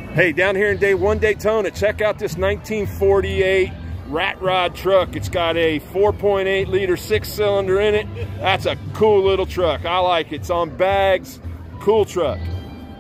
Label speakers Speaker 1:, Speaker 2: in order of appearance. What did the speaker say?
Speaker 1: Hey, down here in Day 1 Daytona, check out this 1948 Ratrod truck. It's got a 4.8 liter 6-cylinder in it. That's a cool little truck. I like it. It's on bags. Cool truck.